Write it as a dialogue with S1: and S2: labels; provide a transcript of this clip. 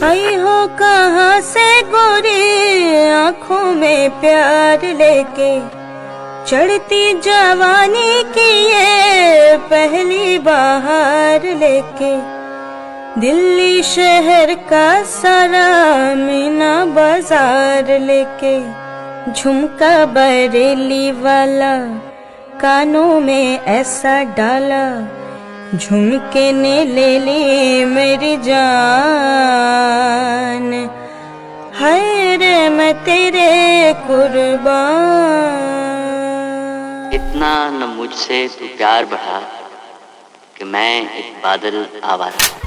S1: आई हो कहाँ से गोरी आँखों में प्यार लेके, चढ़ती जवानी की ये पहली बहार लेके, दिल्ली शहर का सारा मीना बाजार लेके, झुमका बरेली वाला कानों में ऐसा डाला, झुमके ने ले ली मेरी जान, हाय रे मैं तेरे कुर्बान।
S2: इतना न मुझसे तू प्यार बढ़ा कि मैं एक बादल आवारा।